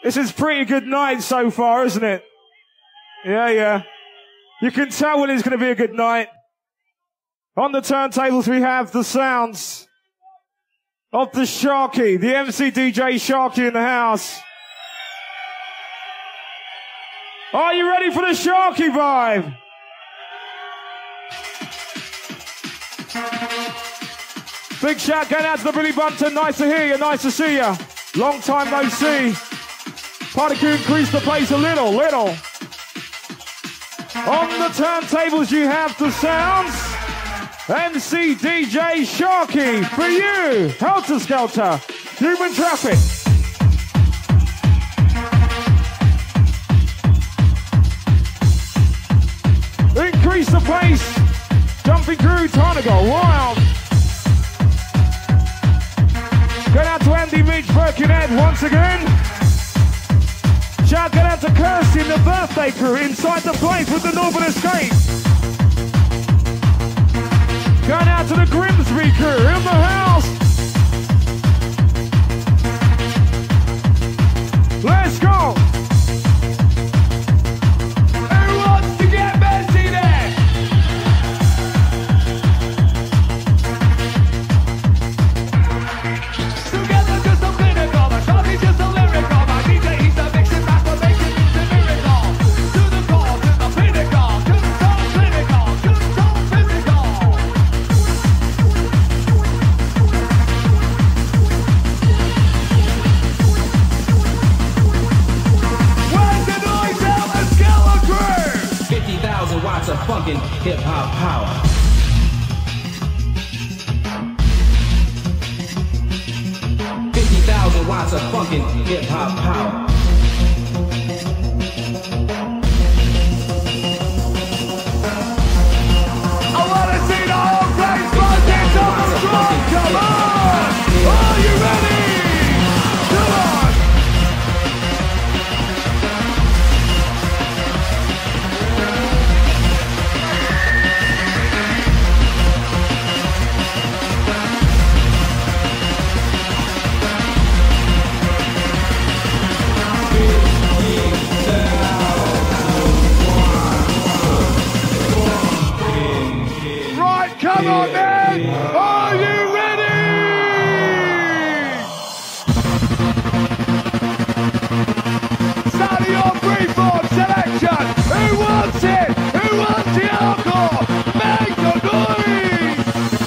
This is a pretty good night so far, isn't it? Yeah. You can tell when it's going to be a good night. On the turntables, we have the sounds of the Sharky, the MC DJ Sharky in the house. Are you ready for the Sharky vibe? Big shout going out to the Billy Bunton. Nice to hear you, nice to see you. Long time no see. Party can increase the pace a little. On the turntables, you have the sounds. MC DJ Sharky for you. Helter Skelter, Human Traffic. Increase the pace. Jumping Crew, time to go wild. Going out to Andy Mitch, Birkenhead once again. Shout out to Kirsty and the birthday crew inside the place with the Northern Escape. Going out to the Grimsby crew in the house. Let's go. Who wants to get messy there? Together just a clinical, my Sharky's just a lyrical, my DJ he's a mixing rap for making it a miracle. To the core, to the pinnacle, to the top clinical, to the top physical. Where's the noise out of Skeleton? 50,000 watts of funkin' hip-hop power. 50,000 watts of funkin' hip-hop power. I wanna see the whole place buzzing on the drum. Come on! Are you ready? Come on! Right, come on then! Are you ready? Start your freeform selection! Who wants it? Who wants the encore? Make the noise!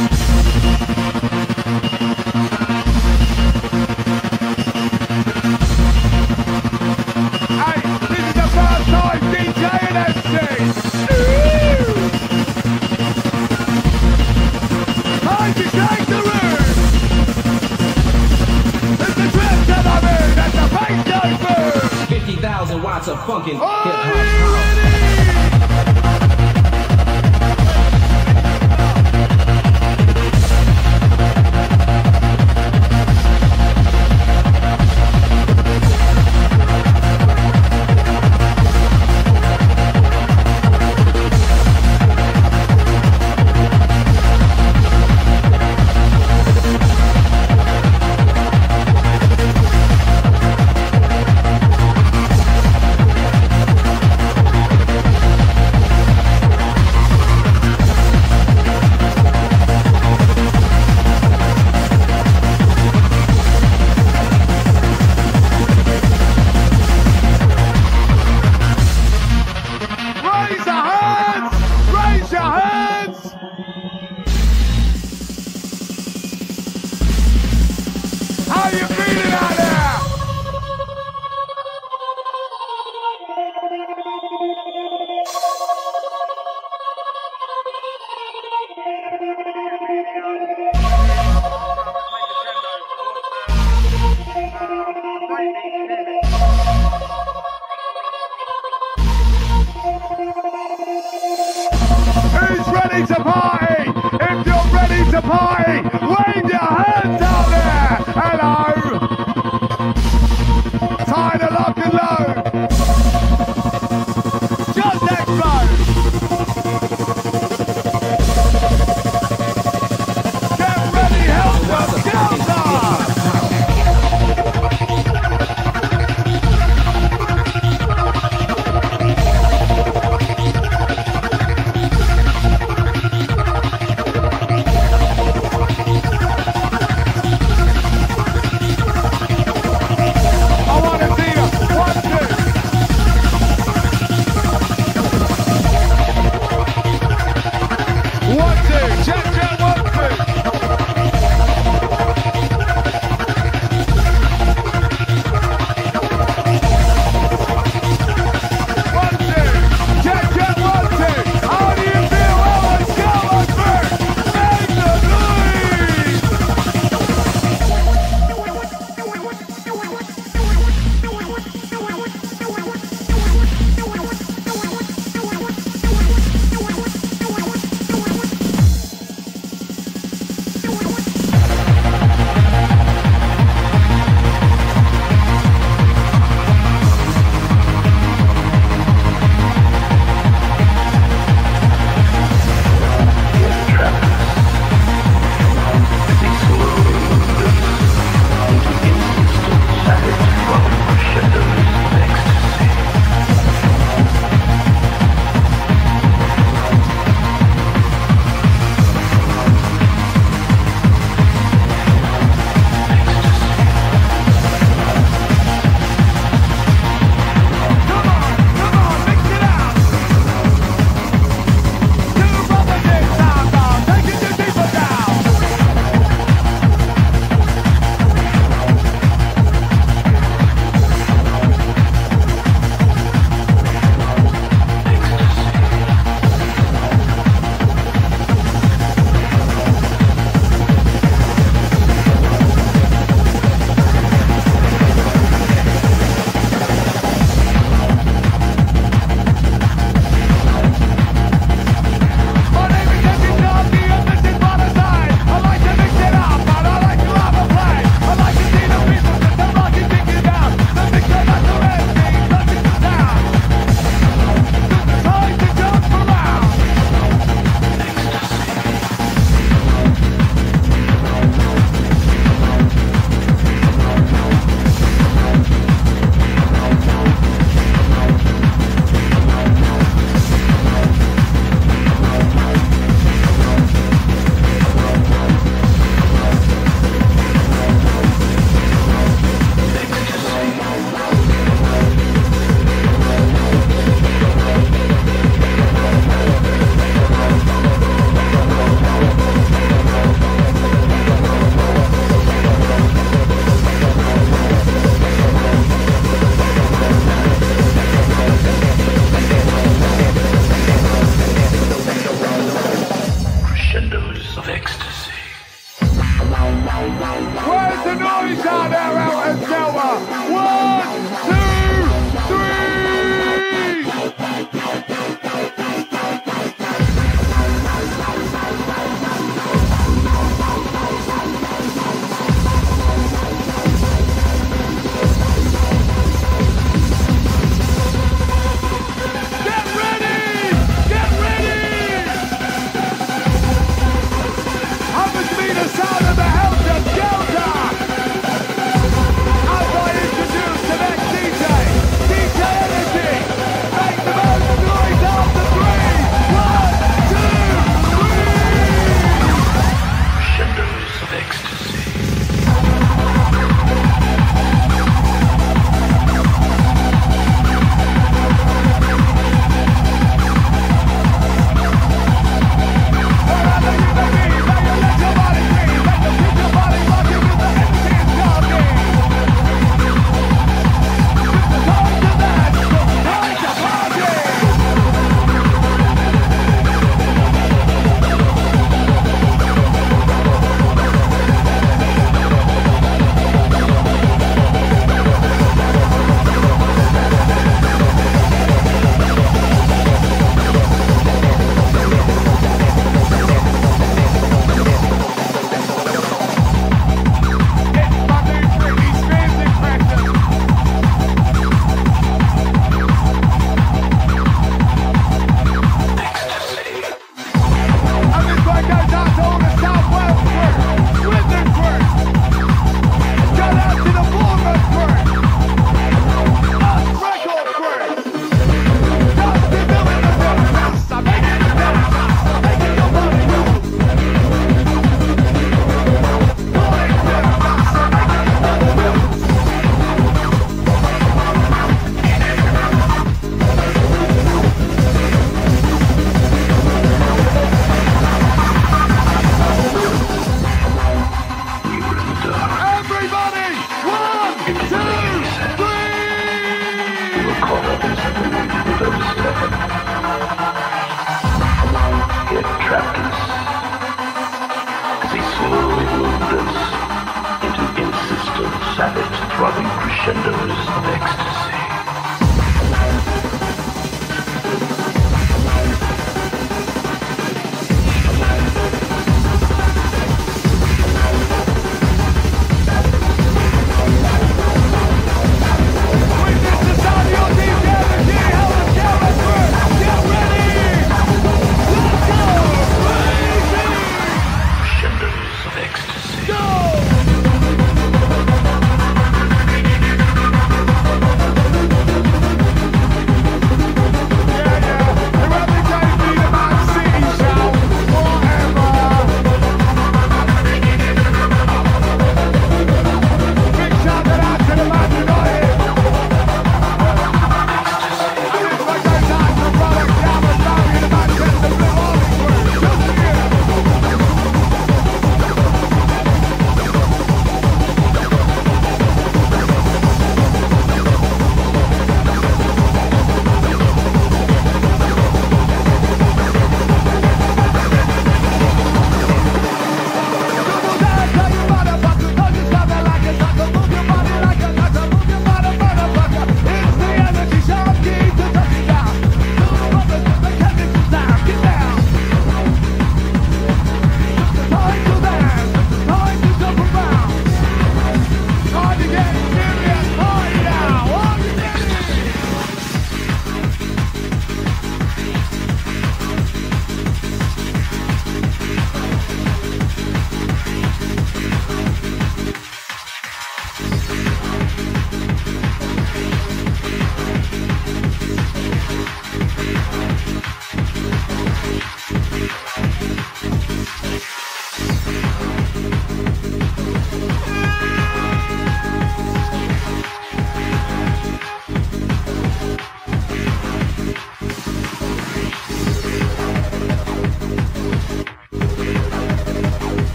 Hey, this is the first time DJing MC! Time to shake the room! It's the trip to the moon and the bass don't move! 50,000 watts of funkin' Are hip-hop you power. ready? Raise your hands! Raise your hands! How you feeling out there? Who's ready to party? If you're ready to party, wave your hands out there! Hello! Tired of lock and load! Just explode! Get ready, help us, Skelter!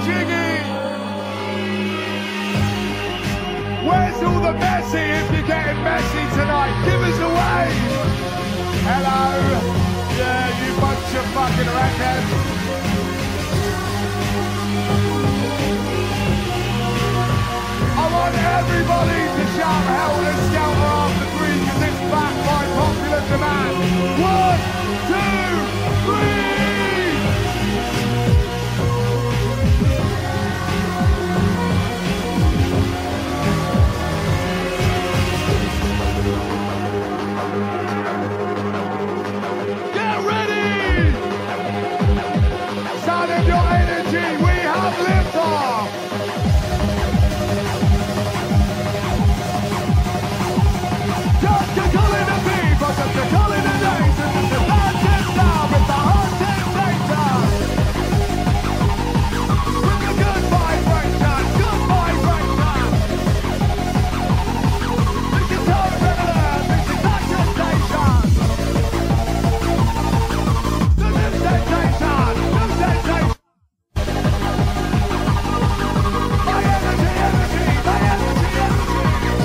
Jiggy? Where's all the messy if you're getting messy tonight? Give us a wave. Hello. Yeah, you bunch of fucking wreckheads. I want everybody to shout Helter Skelter after 3 because it's back by popular demand. 1, 2, 3! Get ready! Sound of your energy, we have liftoff! Just to call it a people, just to call it a nation, just to dance it down with the hot temptation. With the good vibration, good vibration. This is our river, this is action station. The new sensation, new sensation. My energy, energy, my energy, energy.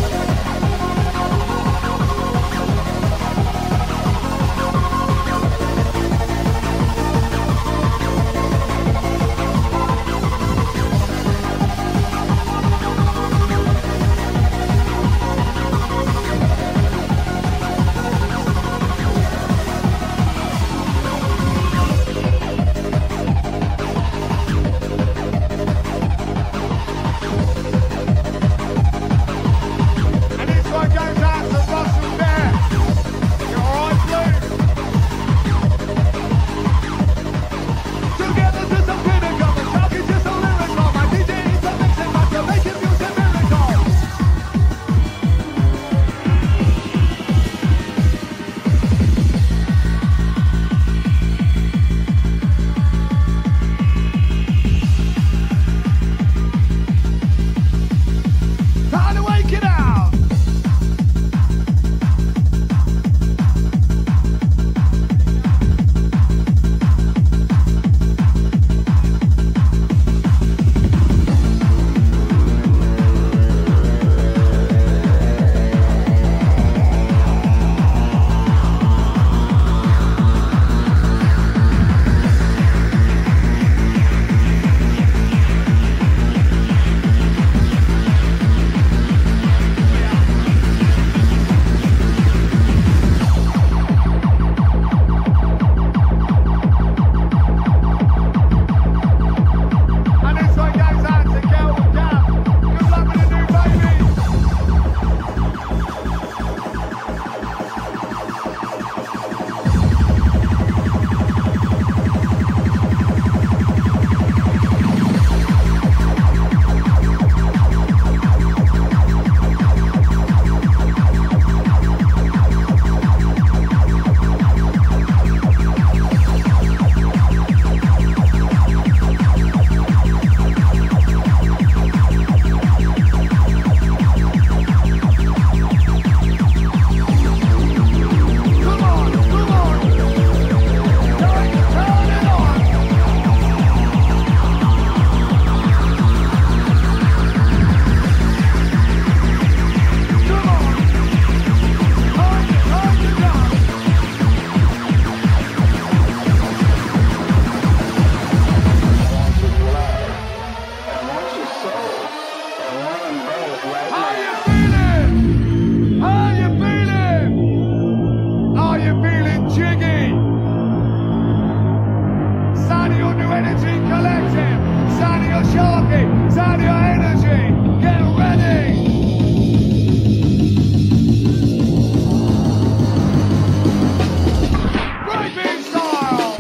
And this one goes out to Russell Bear. You alright, Blue? Together to some pinnacle, the shark is just a lyrical. My DJ is a mixing master, making music miracle. Time to wake it out. And this one goes out to Kelvin Gap. Good luck with the new baby. Come on, come on. Turn it on. Come on. Turn it on. How you feeling? How you feeling? Are you feeling jiggy? Sound of your new energy collective. Sound of your sharky. Sound of your energy. Get ready. Breakbeat style.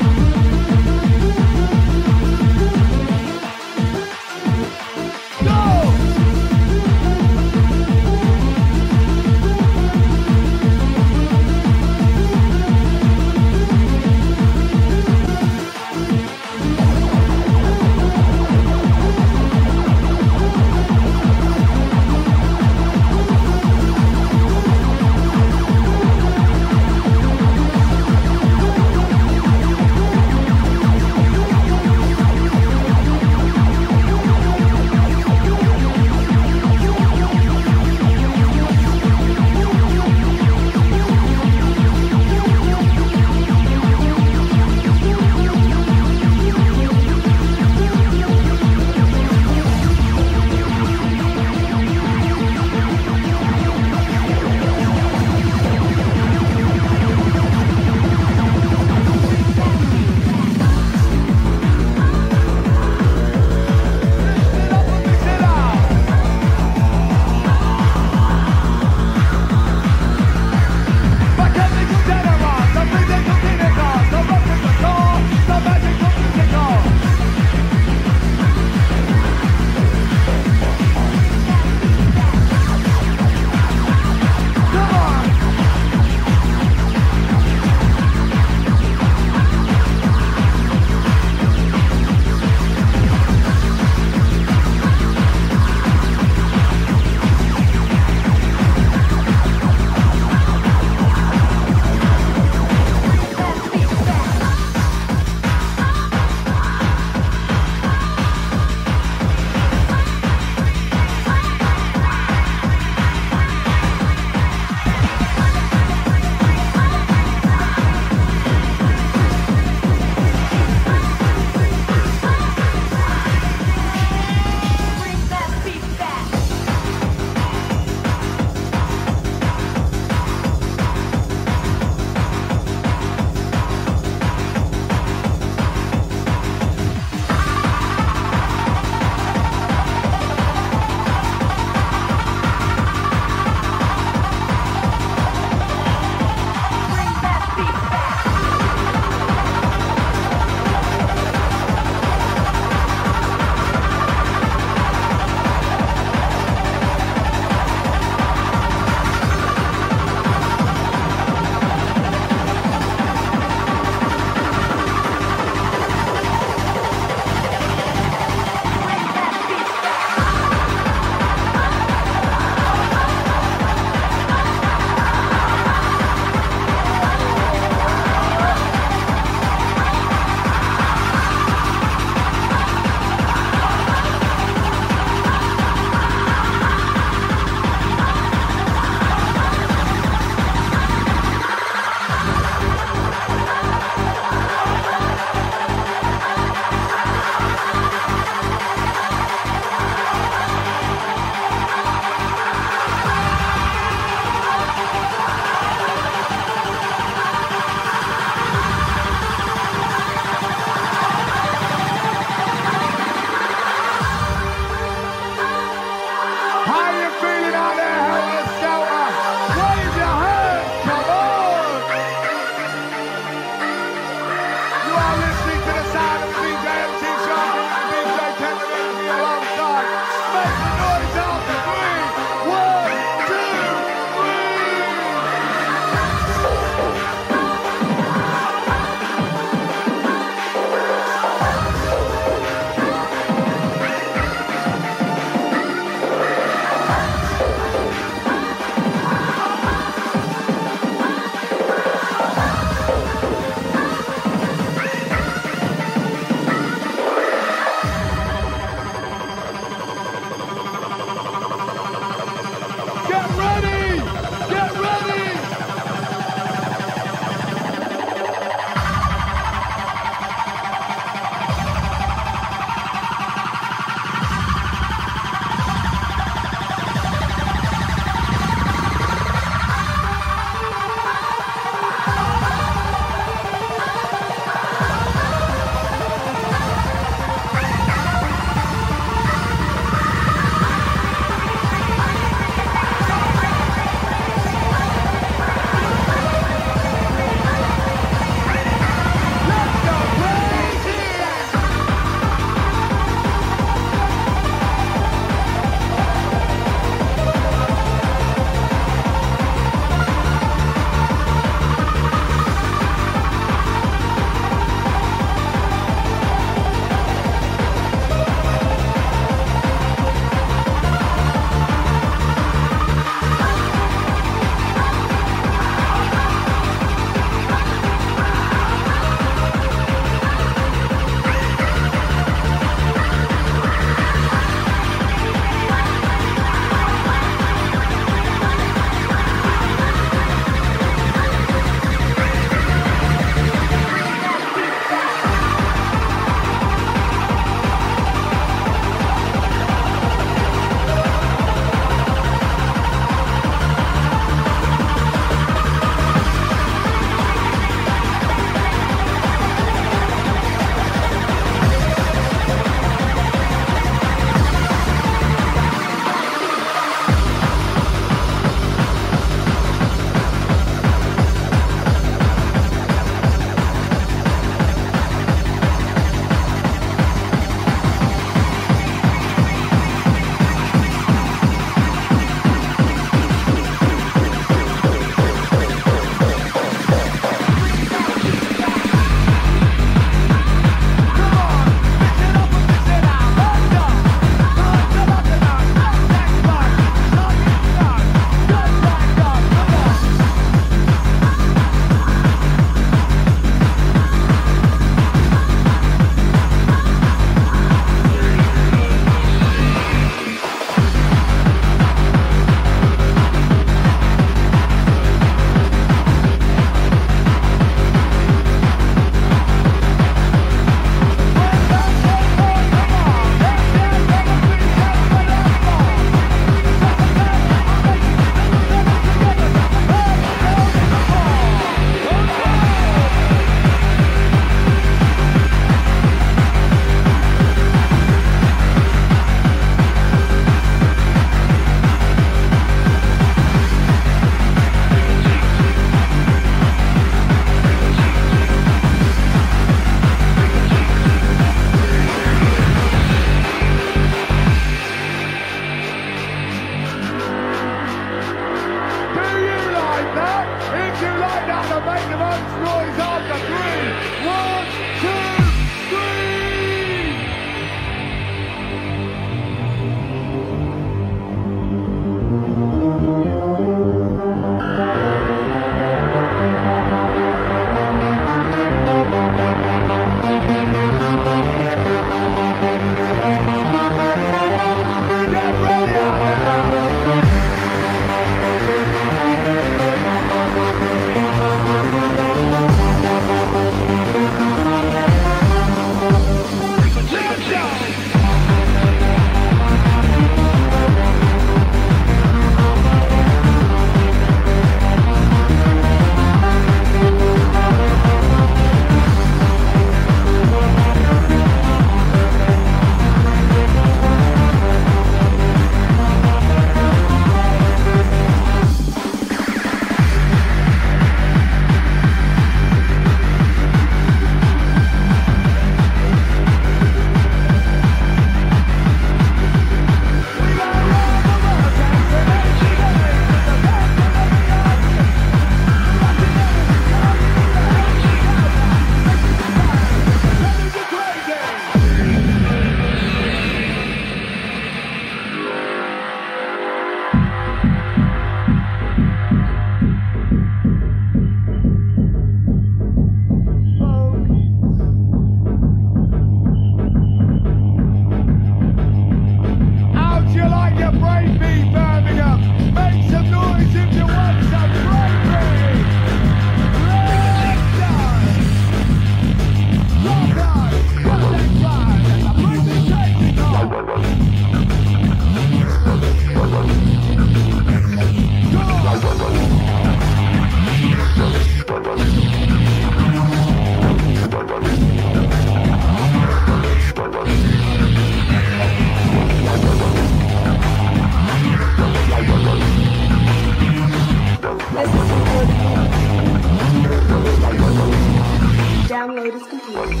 download is complete.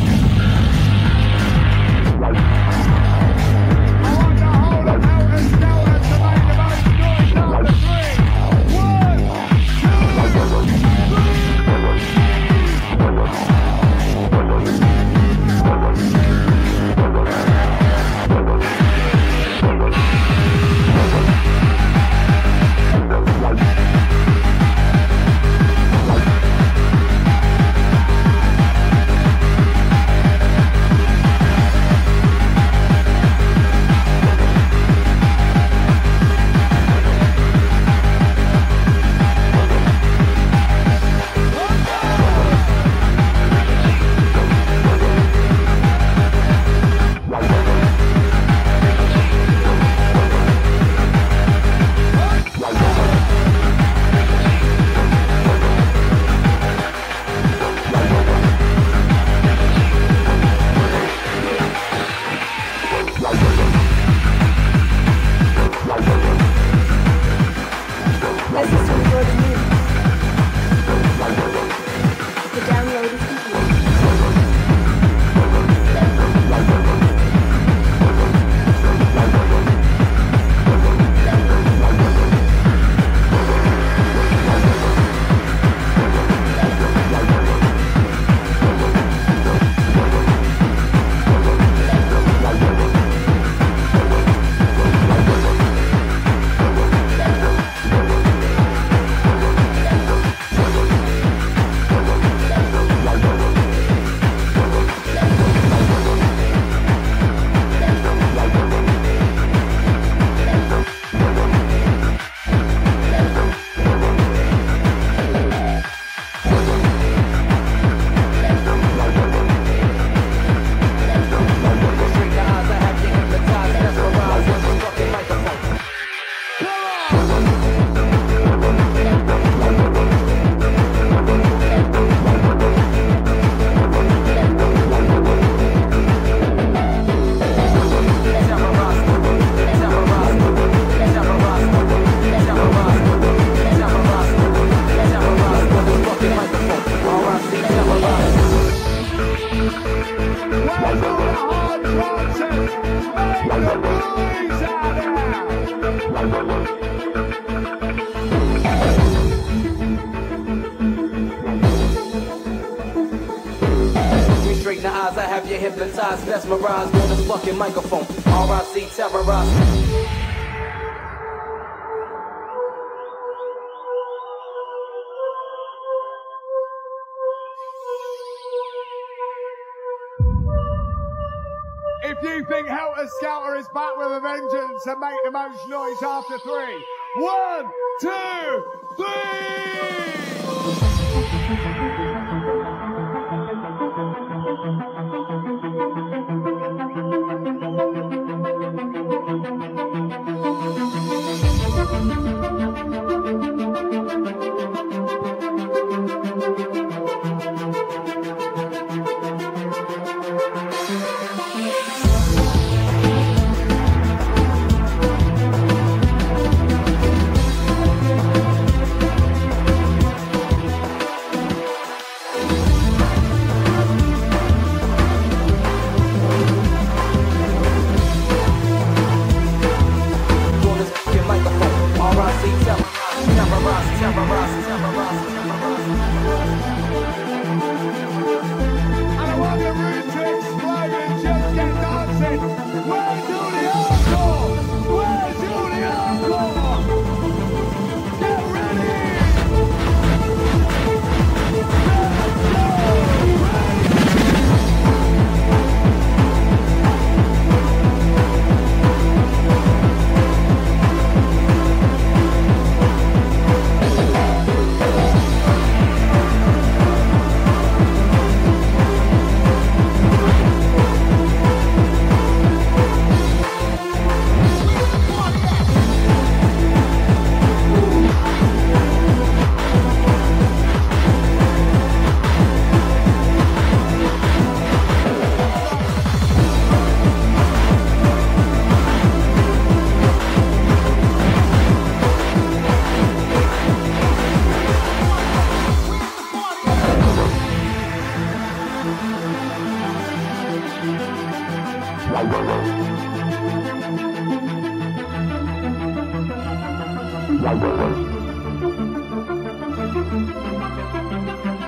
Straight in the eyes, I have you hypnotized, mesmerized on this fucking microphone. R.I.C. terrorized. If you think Helter Skelter is back with a vengeance, and make the most noise after 3. 1, 2, 3.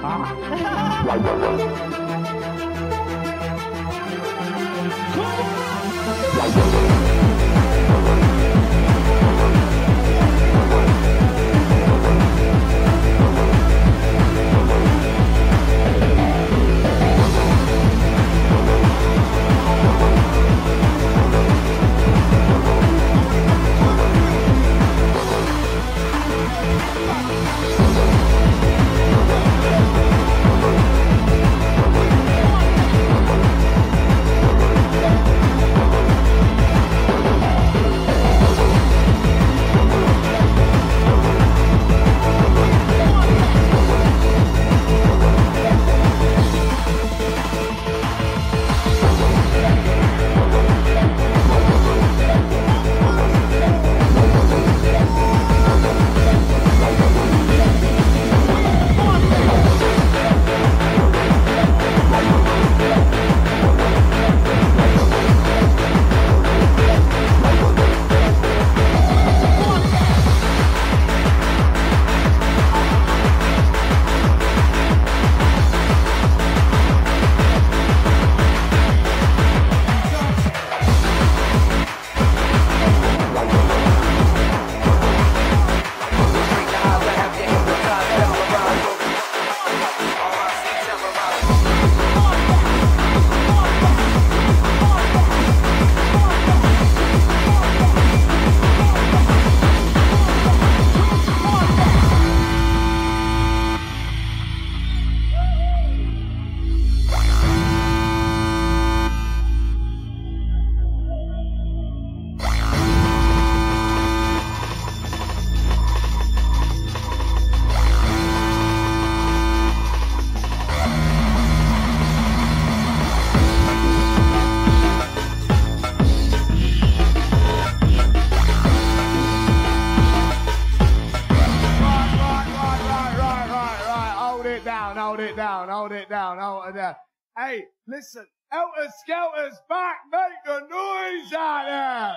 Hey, listen, Helter Skelter's back, make the noise out there!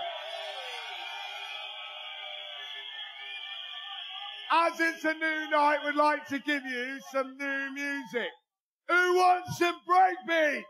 As it's a new night, we'd like to give you some new music. Who wants some breakbeat?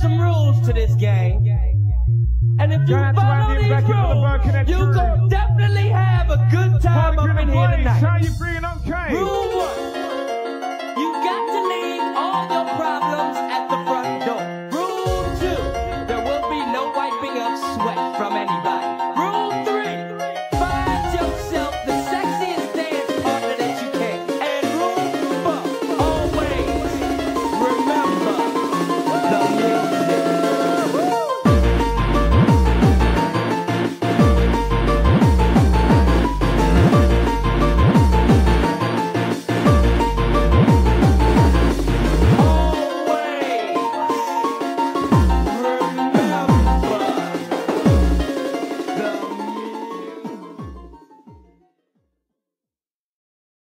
some rules to this game. And if you follow these rules, you gon' definitely have a good time up in here tonight. How you feeling? Okay. Rule 1. You got to leave all your problems